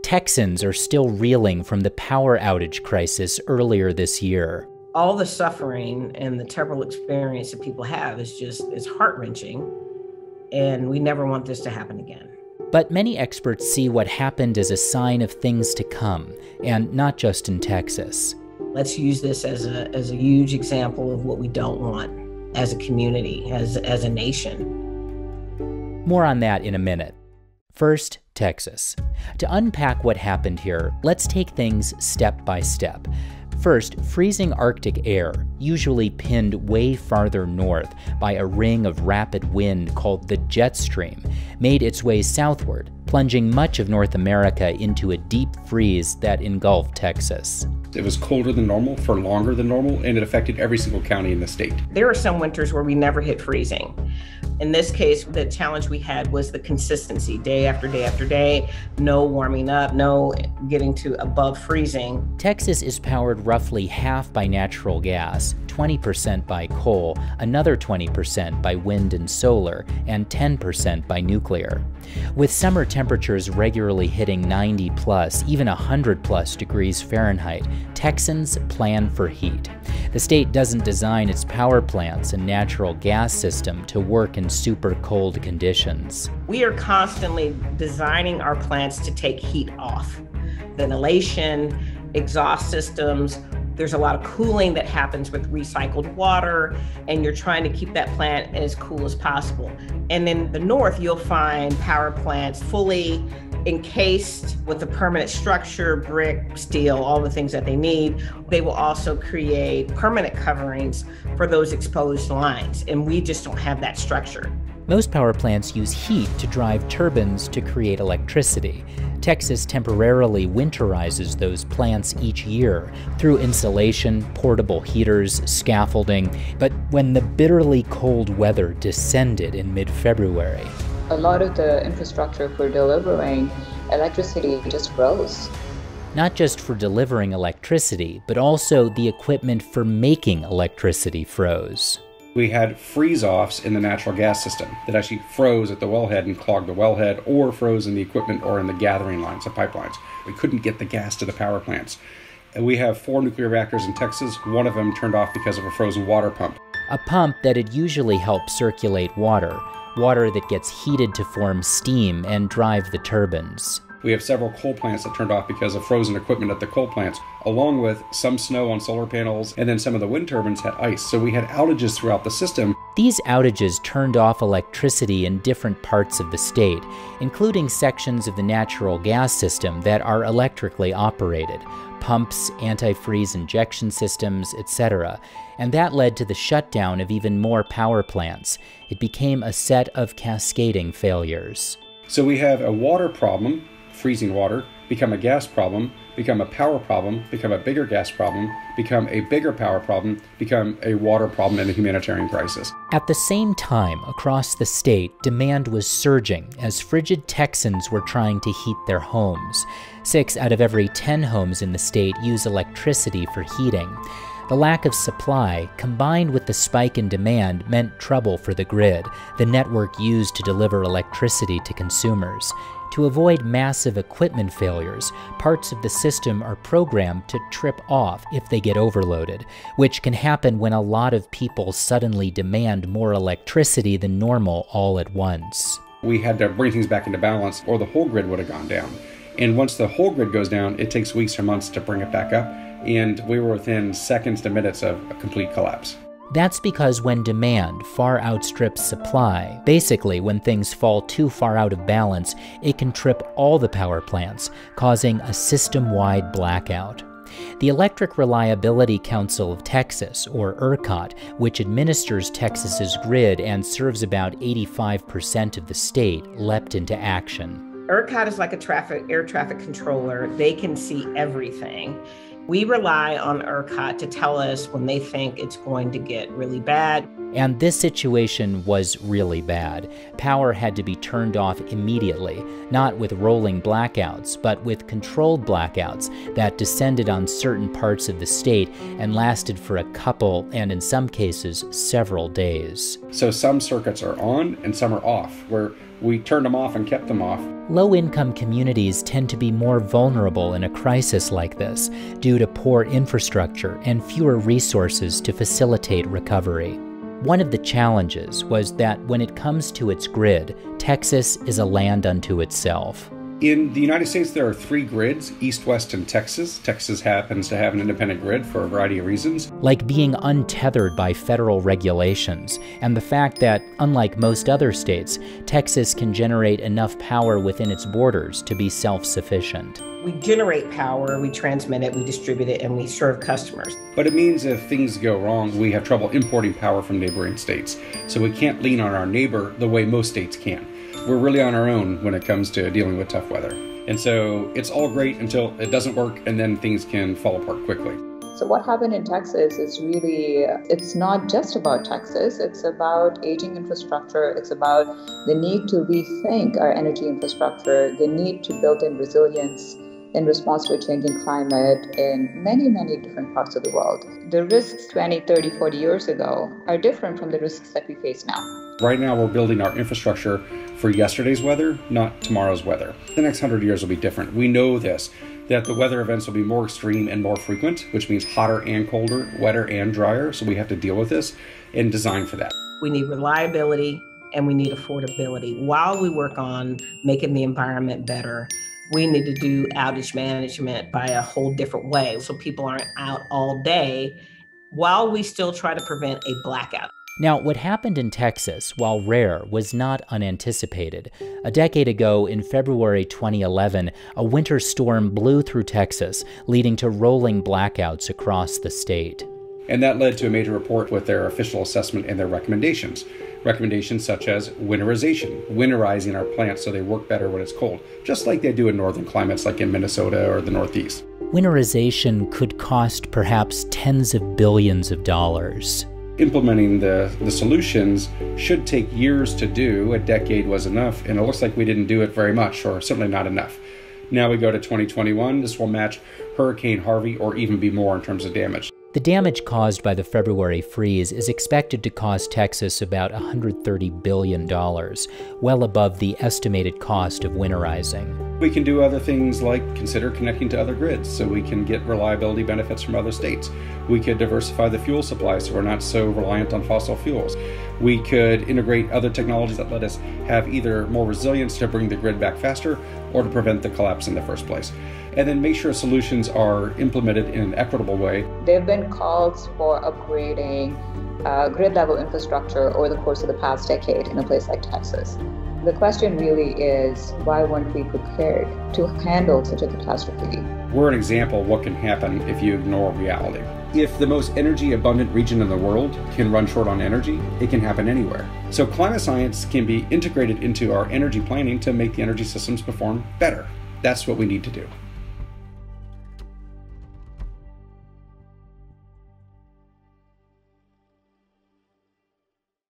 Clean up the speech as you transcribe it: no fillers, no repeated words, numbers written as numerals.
Texans are still reeling from the power outage crisis earlier this year. All the suffering and the terrible experience that people have is heart-wrenching, and we never want this to happen again. But many experts see what happened as a sign of things to come, and not just in Texas. Let's use this as a huge example of what we don't want as a community, as a nation. More on that in a minute. First, Texas. To unpack what happened here, let's take things step by step. First, freezing Arctic air, usually pinned way farther north by a ring of rapid wind called the jet stream, made its way southward, plunging much of North America into a deep freeze that engulfed Texas. It was colder than normal for longer than normal, and it affected every single county in the state. There are some winters where we never hit freezing. In this case, the challenge we had was the consistency, day after day after day, no warming up, no getting to above freezing. Texas is powered roughly half by natural gas, 20% by coal, another 20% by wind and solar, and 10% by nuclear. With summer temperatures regularly hitting 90 plus, even 100 plus degrees Fahrenheit, Texans plan for heat. The state doesn't design its power plants and natural gas system to work in super cold conditions. We are constantly designing our plants to take heat off. Ventilation, exhaust systems, there's a lot of cooling that happens with recycled water, and you're trying to keep that plant as cool as possible. And in the north, you'll find power plants fully encased with a permanent structure, brick, steel, all the things that they need. They will also create permanent coverings for those exposed lines, and we just don't have that structure. Most power plants use heat to drive turbines to create electricity. Texas temporarily winterizes those plants each year through insulation, portable heaters, scaffolding. But when the bitterly cold weather descended in mid-February, a lot of the infrastructure for delivering electricity just froze. Not just for delivering electricity, but also the equipment for making electricity froze. We had freeze-offs in the natural gas system that actually froze at the wellhead and clogged the wellhead, or froze in the equipment or in the gathering lines, the pipelines. We couldn't get the gas to the power plants. And we have 4 nuclear reactors in Texas. One of them turned off because of a frozen water pump. A pump that'd usually help circulate water that gets heated to form steam and drive the turbines. We have several coal plants that turned off because of frozen equipment at the coal plants, along with some snow on solar panels, and then some of the wind turbines had ice. So we had outages throughout the system. These outages turned off electricity in different parts of the state, including sections of the natural gas system that are electrically operated, pumps, antifreeze injection systems, etc. And that led to the shutdown of even more power plants. It became a set of cascading failures. So we have a water problem, freezing water, become a gas problem, become a power problem, become a bigger gas problem, become a bigger power problem, become a water problem and a humanitarian crisis. At the same time, across the state, demand was surging as frigid Texans were trying to heat their homes. 6 out of every 10 homes in the state use electricity for heating. The lack of supply, combined with the spike in demand, meant trouble for the grid, the network used to deliver electricity to consumers. To avoid massive equipment failures, parts of the system are programmed to trip off if they get overloaded, which can happen when a lot of people suddenly demand more electricity than normal all at once. We had to bring things back into balance, or the whole grid would have gone down. And once the whole grid goes down, it takes weeks or months to bring it back up, and we were within seconds to minutes of a complete collapse. That's because when demand far outstrips supply, basically when things fall too far out of balance, it can trip all the power plants, causing a system-wide blackout. The Electric Reliability Council of Texas, or ERCOT, which administers Texas's grid and serves about 85% of the state, leapt into action. ERCOT is like a air traffic controller. They can see everything. We rely on ERCOT to tell us when they think it's going to get really bad. And this situation was really bad. Power had to be turned off immediately, not with rolling blackouts, but with controlled blackouts that descended on certain parts of the state and lasted for a couple, and in some cases, several days. So some circuits are on and some are off, where we turned them off and kept them off. Low-income communities tend to be more vulnerable in a crisis like this due to poor infrastructure and fewer resources to facilitate recovery. One of the challenges was that when it comes to its grid, Texas is a land unto itself. In the United States, there are 3 grids, East, West, and Texas. Texas happens to have an independent grid for a variety of reasons. Like being untethered by federal regulations, and the fact that, unlike most other states, Texas can generate enough power within its borders to be self-sufficient. We generate power, we transmit it, we distribute it, and we serve customers. But it means if things go wrong, we have trouble importing power from neighboring states. So we can't lean on our neighbor the way most states can. We're really on our own when it comes to dealing with tough weather. And so it's all great until it doesn't work, and then things can fall apart quickly. So what happened in Texas is really, it's not just about Texas, it's about aging infrastructure, it's about the need to rethink our energy infrastructure, the need to build in resilience in response to a changing climate in many, many different parts of the world. The risks 20, 30, 40 years ago are different from the risks that we face now. Right now, we're building our infrastructure for yesterday's weather, not tomorrow's weather. The next 100 years will be different. We know this, that the weather events will be more extreme and more frequent, which means hotter and colder, wetter and drier. So we have to deal with this and design for that. We need reliability and we need affordability. While we work on making the environment better, we need to do outage management by a whole different way so people aren't out all day while we still try to prevent a blackout. Now, what happened in Texas, while rare, was not unanticipated. A decade ago, in February 2011, a winter storm blew through Texas, leading to rolling blackouts across the state. And that led to a major report with their official assessment and their recommendations. Recommendations such as winterization, winterizing our plants so they work better when it's cold, just like they do in northern climates like in Minnesota or the Northeast. Winterization could cost perhaps tens of billions of dollars. Implementing the solutions should take years to do. A decade was enough, and it looks like we didn't do it very much, or certainly not enough. Now we go to 2021, this will match Hurricane Harvey or even be more in terms of damage. The damage caused by the February freeze is expected to cost Texas about $130 billion, well above the estimated cost of winterizing. We can do other things like consider connecting to other grids so we can get reliability benefits from other states. We could diversify the fuel supply so we're not so reliant on fossil fuels. We could integrate other technologies that let us have either more resilience to bring the grid back faster or to prevent the collapse in the first place. And then make sure solutions are implemented in an equitable way. There have been calls for upgrading grid-level infrastructure over the course of the past decade in a place like Texas. The question really is, why weren't we prepared to handle such a catastrophe? We're an example of what can happen if you ignore reality. If the most energy-abundant region in the world can run short on energy, it can happen anywhere. So climate science can be integrated into our energy planning to make the energy systems perform better. That's what we need to do.